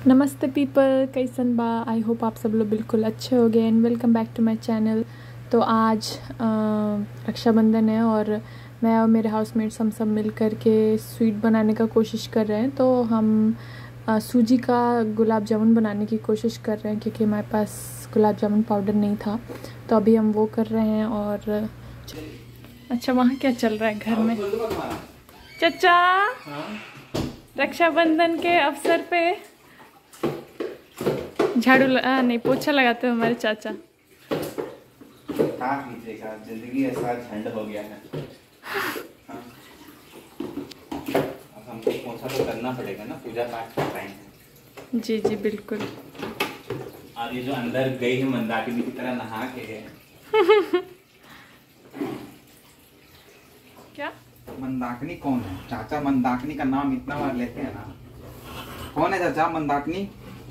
नमस्ते पीपल, कैसन बा। आई होप आप सब लोग बिल्कुल अच्छे हो गए and welcome back to my channel. तो आज रक्षाबंधन है और मैं और मेरे हाउसमेट्स हम सब मिल कर के स्वीट बनाने का कोशिश कर रहे हैं। तो हम सूजी का गुलाब जामुन बनाने की कोशिश कर रहे हैं क्योंकि हमारे पास गुलाब जामुन पाउडर नहीं था। तो अभी हम वो कर रहे हैं। और अच्छा, वहाँ क्या चल रहा है घर में? चचा, रक्षाबंधन के अवसर पे झाड़ू नहीं, पोछा लगाते हो हमारे चाचा। क्या कीजिएगा, जिंदगी ऐसा झंड हो गया है। हाँ। अब हमको पोछा तो करना पड़ेगा ना, पूजा पाठ का टाइम है। जी जी बिल्कुल। और ये जो अंदर गई है मंदाकिनी की तरह नहा के गए। क्या मंदाकिनी कौन है? चाचा मंदाकिनी का नाम इतना बार लेते हैं ना। कौन है चाचा मंदाकिनी?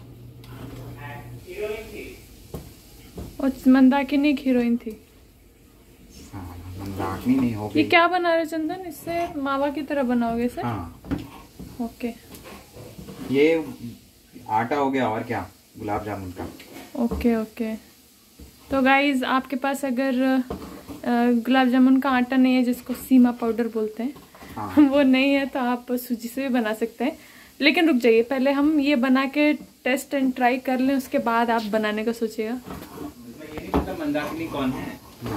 हीरोइन थी। और मंदाकिनी की हीरोइन थी। हाँ, मंदाकिनी नहीं होगी। ये क्या बना रहे चंदन? इससे मावा की तरह बनाओगे इसे? हाँ। ओके। ये आटा हो गया और क्या, गुलाब जामुन का। Okay okay. तो गाइज, आपके पास अगर गुलाब जामुन का आटा नहीं है, जिसको सीमा पाउडर बोलते हैं, हाँ। वो नहीं है तो आप सूजी से भी बना सकते हैं। लेकिन रुक जाइए, पहले हम ये बना के टेस्ट एंड ट्राई कर लें, उसके बाद आप बनाने का सोचिएगा। ये नहीं पता मंदाकिनी कौन है।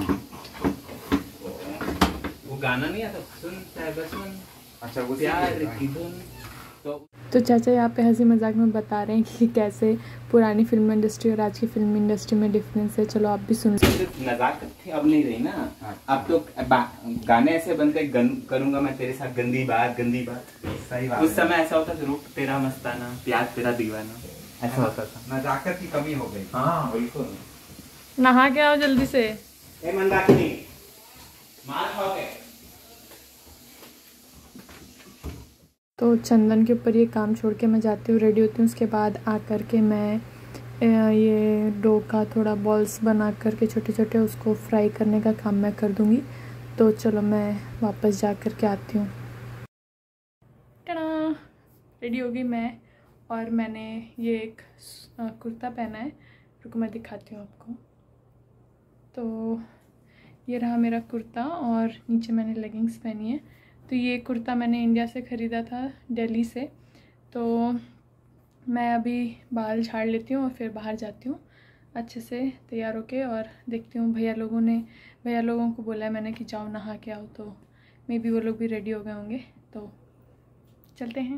वो गाना नहीं आता, सुनता है बस मन। अच्छा, वो प्यार की धुन। तो चाचा यहाँ पे हंसी मजाक में बता रहे हैं कि कैसे पुरानी फिल्म इंडस्ट्री और आज की फिल्म इंडस्ट्री में डिफरेंस है। चलो आप भी सुन लो। नजाकत थी, अब नहीं रही ना। अब तो गाने ऐसे बनते, करूंगा मैं तेरे साथ गंदी बात गंदी बात। सही बात। उस समय ऐसा होता था, रूप तेरा मस्ताना, प्यार तेरा दीवाना, ऐसा होता था। नजाकत की कमी हो गई। हाँ बिल्कुल। नहा के आओ जल्दी से। मंदाकिनी मार खाओगे। तो चंदन के ऊपर ये काम छोड़ के मैं जाती हूँ, रेडी होती हूँ। उसके बाद आकर के मैं ये डो का थोड़ा बॉल्स बना कर के छोटे छोटे उसको फ्राई करने का काम मैं कर दूँगी। तो चलो मैं वापस जा कर के आती हूँ। टना, रेडी हो गई मैं। और मैंने ये एक कुर्ता पहना है, रुको मैं दिखाती हूँ आपको। तो ये रहा मेरा कुर्ता और नीचे मैंने लेगिंग्स पहनी है। तो ये कुर्ता मैंने इंडिया से ख़रीदा था, दिल्ली से। तो मैं अभी बाल झाड़ लेती हूँ और फिर बाहर जाती हूँ अच्छे से तैयार होके। और देखती हूँ, भैया लोगों को बोला है मैंने कि जाओ नहा के आओ। तो मे बी वो लोग भी रेडी हो गए होंगे, तो चलते हैं।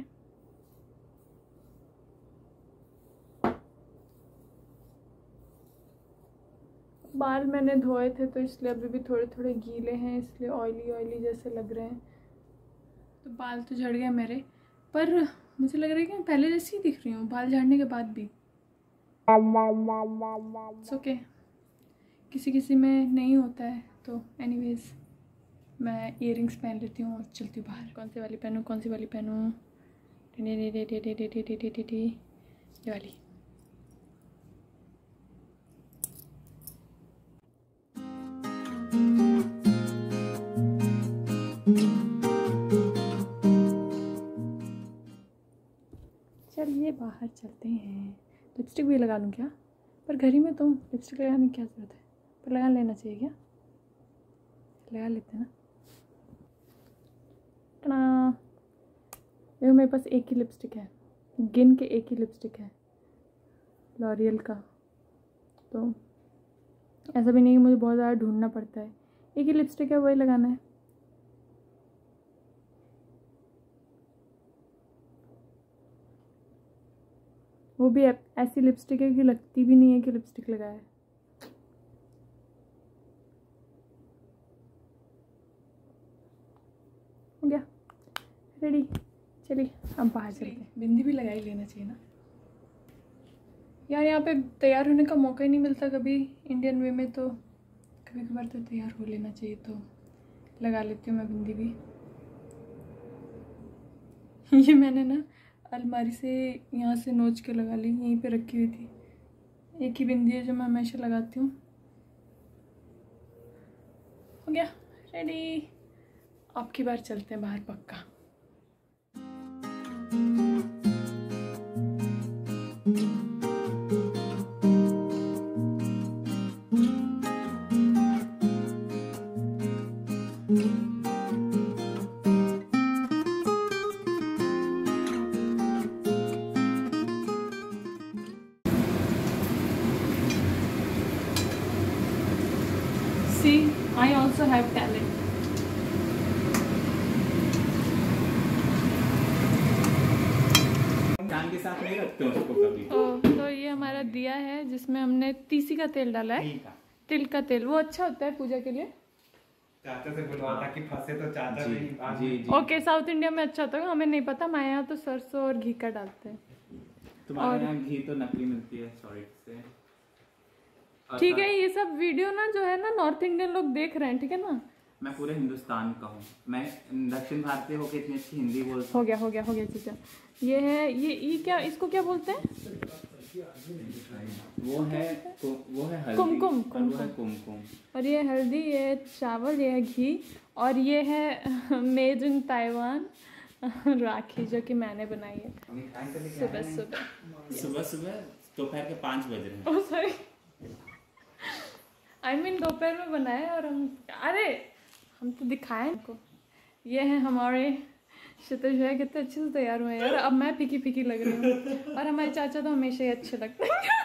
बाल मैंने धोए थे तो इसलिए अभी भी थोड़े थोड़े गीले हैं, इसलिए ऑयली जैसे लग रहे हैं। तो बाल तो झड़ गए मेरे, पर मुझे लग रहा है कि मैं पहले जैसी ही दिख रही हूँ बाल झाड़ने के बाद भी। ओके, किसी किसी में नहीं होता है। तो एनीवेज, मैं इयररिंग्स पहन लेती हूँ और चलती हूँ बाहर। कौन सी वाली पहनूँ? ये वाली। चलिए बाहर चलते हैं। लिपस्टिक भी लगा लूँ क्या? पर घर ही में तो लिपस्टिक लगाने की क्या ज़रूरत है? पर लगा लेना चाहिए क्या? लगा लेते हैं ना। टना, देखो मेरे पास एक ही लिपस्टिक है, गिन के एक ही लिपस्टिक है, लॉरियल का। तो ऐसा भी नहीं कि मुझे बहुत ज़्यादा ढूंढना पड़ता है, एक ही लिपस्टिक है, वही लगाना है। वो भी ऐसी लिपस्टिक है कि लगती भी नहीं है कि लिपस्टिक लगाया है। हो गया रेडी। चलिए अब बाहर चलते हैं। बिंदी भी लगा ही लेना चाहिए ना यार, यहाँ पे तैयार होने का मौका ही नहीं मिलता कभी इंडियन वे में, तो कभी कभार तो तैयार हो लेना चाहिए। तो लगा लेती हूँ मैं बिंदी भी। ये मैंने ना अलमारी से यहाँ से नोच के लगा ली, यहीं पे रखी हुई थी। एक ही बिंदी है जो मैं हमेशा लगाती हूँ। हो गया रेडी, अब की बार चलते हैं बाहर पक्का। I also have talent. कान के साथ नहीं रखते उसको कभी। तो ये हमारा दिया है जिसमें हमने तीसी का तेल डाला है, तिल का तेल। वो अच्छा होता है पूजा के लिए। चाचा से बुलवाओ ताकि फंसे तो चाचा जी। ओके, साउथ इंडिया में अच्छा होता है, हमें नहीं पता। हमारे यहाँ तो सरसों और घी का डालते हैं। तुम्हारे यहाँ घी तो नकली मिलती है सॉलिड से। ठीक है, ये सब वीडियो ना जो है ना नॉर्थ इंडियन लोग देख रहे हैं, ठीक है ना। मैं पूरे हिंदुस्तान का हूँ, मैं दक्षिण भारतीय होकर इतनी अच्छी हिंदी बोलता हूँ। हो गया चाचा। ये है ये क्या, इसको क्या बोलते हैं? वो है हल्दी, कुमकुम। वो है कुमकुम। और ये हल्दी, ये चावल, ये है घी, और ये है मेड इन ताइवान राखी, जो कि मैंने बनाई है सुबह दोपहर के 5 बज रहे हैं। सॉरी, आई मीन दोपहर में बनाया है। और हम तो दिखाएं इनको। ये है हमारे क्षितिज भैया, कितने अच्छे से तैयार हुए हैं यार। अब मैं फीकी फीकी लग रही हूँ, और हमारे चाचा तो हमेशा ही अच्छे लगते हैं।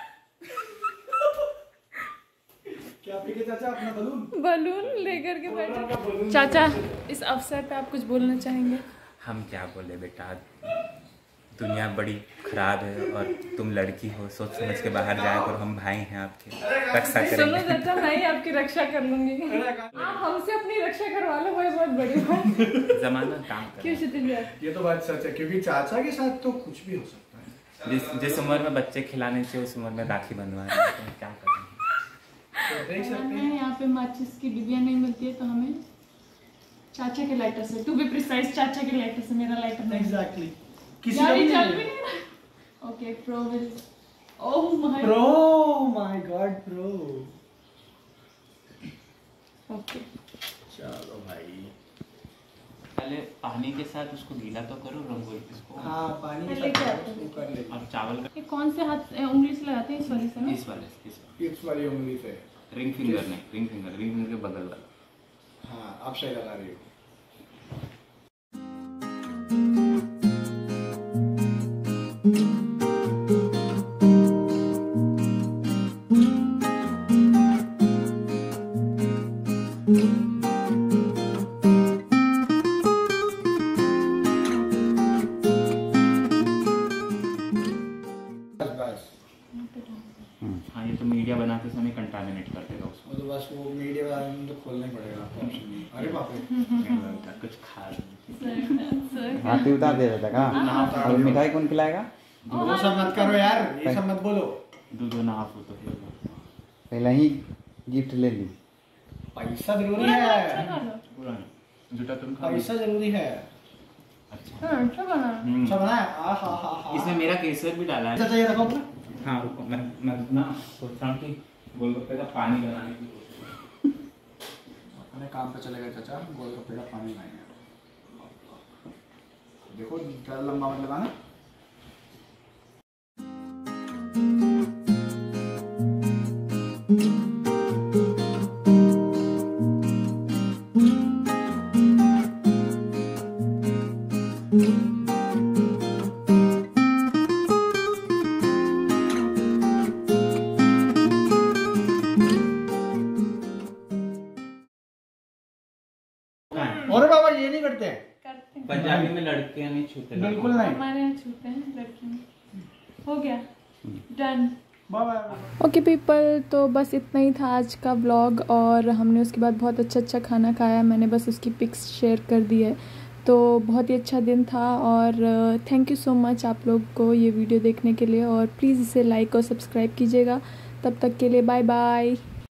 क्या पीके चाचा? अपना बलून लेकर के बैठे। चाचा, इस अवसर पे आप कुछ बोलना चाहेंगे? हम क्या बोले बेटा, दुनिया बड़ी खराब है और तुम लड़की हो, सोच समझ के बाहर जाया करो। हम भाई हैं आपके, रक्षा करेंगे। सुनो चाचा, मैं ही आपकी रक्षा कर लूंगी। आप हमसे अपनी रक्षा करवा लो, वही बहुत बड़ी बात। जमाना काम कर। क्यों क्षितिज भैया? ये तो बात सच है, क्योंकि चाचा के साथ तो कुछ भी हो सकता है। जिस उम्र में बच्चे खिलाने चाहिए उस उम्र में राखी बंधवा रहे हैं, तो क्या करेंगे। देख सकते हैं यहाँ पे माचिस की डिबिया नहीं मिलती है, तो हमें चाचा के लाइटर से, टू बी प्रिसाइज चाचा के लाइटर से, मेरा लाइटर नहीं। एग्जैक्टली। ओके, प्रो विल, ओह माय गॉड। ओके, चलो भाई, पहले पानी के साथ उसको गीला तो करो, रंगोली इसको। हाँ, पानी के साथ उसको कर ले। और चावल ये कौन से हाथ उंगली से लगाते हैं? इस वाले से ना? इस वाली उंगली से। रिंग फिंगर नहीं, रिंग फिंगर के बगल वाला। हाँ, आप सही लगा रही हो। हाँ, ये तो मीडिया बनाते समय कंटामिनेट कर देगा उसको। तो बस वो मीडिया वाला तो खोलना ही पड़ेगा आपको ऑप्शन। अरे बाप रे, कुछ खा हाथी उतार दे रहा था। और मिठाई कौन खिलाएगा? वो सब मत करो यार, ये सब मत बोलो। दूधो ना आप तो पहले ही गिफ्ट ले ली। पैसा जरूरी है, जूता तुम खा। पैसा जरूरी है। अच्छा अच्छा बना। अच्छा बना है। आहा। इसमें मेरा केसर भी डाला है। चाचा ये रखो अपना। हाँ रुको, मैं ना सोच रहा हूँ कि गोलगप्पे का पानी बनाने की कोशिश। अपने काम पे चले गए चाचा, गोलगप्पे का पानी लाएंगे। देखो ज़्यादा लंबा मत लगाना। अरे बाबा, ये नहीं करते हैं। पंजाबी में लड़कियां नहीं छूते। बिल्कुल नहीं। हमारे यहाँ छूते हैं लड़कियाँ। हो गया, डन। बाय। ओके पीपल, तो बस इतना ही था आज का व्लॉग। और हमने उसके बाद बहुत अच्छा खाना खाया। मैंने बस उसकी पिक्स शेयर कर दी है। तो बहुत ही अच्छा दिन था। और थैंक यू सो मच आप लोग को ये वीडियो देखने के लिए। और प्लीज़ इसे लाइक और सब्सक्राइब कीजिएगा। तब तक के लिए बाय बाय।